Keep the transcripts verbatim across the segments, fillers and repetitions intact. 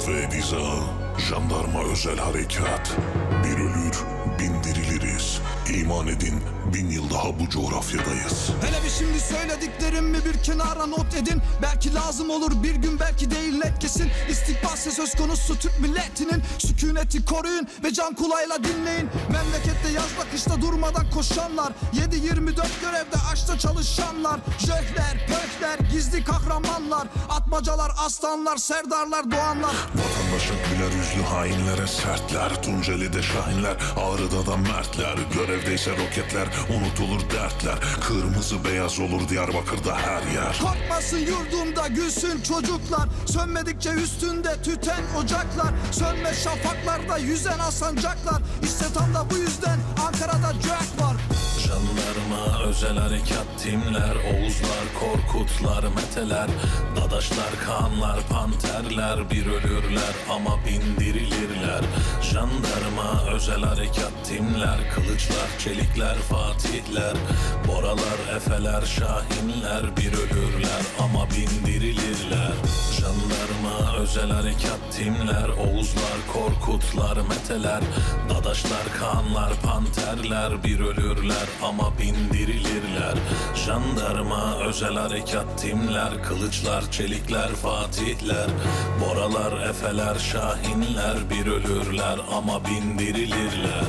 Mat ve Ediza, jandarma özel harekat. Bir ölür, bin diriliriz. İman edin, bin yıl daha bu coğrafyadayız. Hele bir şimdi söylediklerimi bir kenara not edin. Belki lazım olur bir gün, belki değil net kesin. İstikbalse söz konusu Türk milletinin. Sükuneti koruyun ve can kulağıyla dinleyin. Memlekette yazda kışta durmadan koşanlar, yedi yirmi dört görevde açta çalışanlar. Jöhler, pöhler, gizli kahramanlar, atmacalar, aslanlar, serdarlar, doğanlar. Vatandaşın güler yüzlü hainlere sertler. Tunceli'de şahinler, Ağrı'da da mertler. Görevdeyse roketler, unutulur dertler. Kırmızı beyaz olur Diyarbakır'da her yer. Korkmasın yurdumda, gülsün çocuklar. Sönmedikçe üstünde tüten ocaklar. Sönmez şafaklarda yüzen asancaklar. İşte tam da bu yüzden Ankara'da Jack var. Jandarma, özel harekat timler, Oğuzlar, Korkutlar, Meteler, Dadaşlar, Kaanlar, Panterler. Bir ölürler ama bin dirilirler. Jandarma, özel harekat timler, Kılıçlar, Çelikler, Fatihler, Boralar, Efeler, Şahinler. Bir ölürler ama bin dirilirler. Jandarma, özel harekat timler, Oğuzlar, Korkutlar, Meteler, Dadaşlar, Kaanlar, Panterler. Bir ölürler ama bin dirilirler. Jandarma, özel harekat timler, Kılıçlar, Çelikler, Fatihler, Boralar, Efeler, Şahinler. Bir ölürler ama bin dirilirler.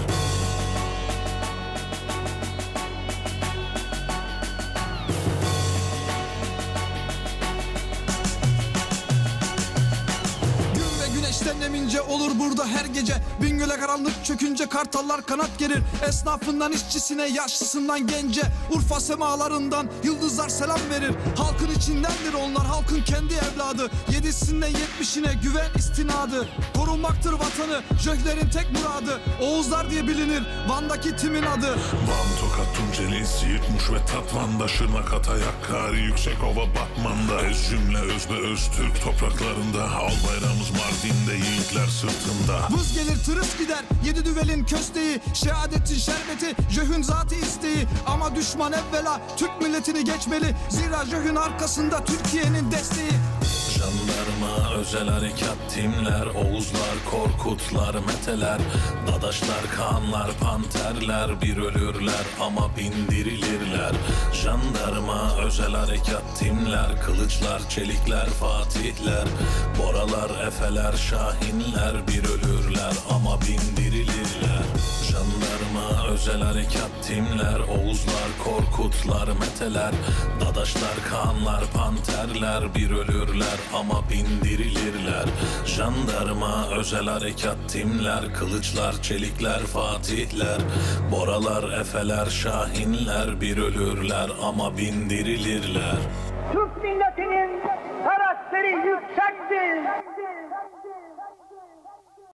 Güneşten emince olur burada her gece. Bingöl'e karanlık çökünce kartallar kanat gerir. Esnafından işçisine, yaşlısından gence, Urfa semalarından yıldızlar selam verir. Halkın içindendir onlar, halkın kendi evladı. Yedisinden yetmişine güven istinadı. Korunmaktır vatanı, jöhlerin tek muradı. Oğuzlar diye bilinir Van'daki timin adı. Van, Tokat, Tunceli, Siirt, Muş ve Tatvan'da, Şırnak, Hatay, Hakkari, Yüksekova, Batman'da. Öz cümle özde öz Türk topraklarında. Al bayrağımız Mardin'de, yiğitler sırtında. Vız gelir tırıs gider, yedi düvelin kösteği. Şehadetin şerbeti, jöhün zatı isteği. Ama düşman evvela Türk milletini geçmeli. Zira jöhün arkasında Türkiye'nin desteği. Jandarma, özel harekat timler, Oğuzlar, Korkutlar, Meteler, Dadaşlar, Kaanlar, Panterler. Bir ölürler ama bin dirilirler. Jandarma, özel harekat timler, Kılıçlar, Çelikler, Fatihler, Boralar, Efeler, Şahinler. Bir ölürler ama bin dirilirler. Jandarma, özel harekat timler, Oğuzlar, Korkutlar, Meteler, Dadaşlar, Kaanlar, Panterler. Bir ölürler ama bin dirilirler. Jandarma, özel harekat timler, Kılıçlar, Çelikler, Fatihler, Boralar, Efeler, Şahinler. Bir ölürler ama bin dirilirler. Türk milletinin karakteri yüksektir.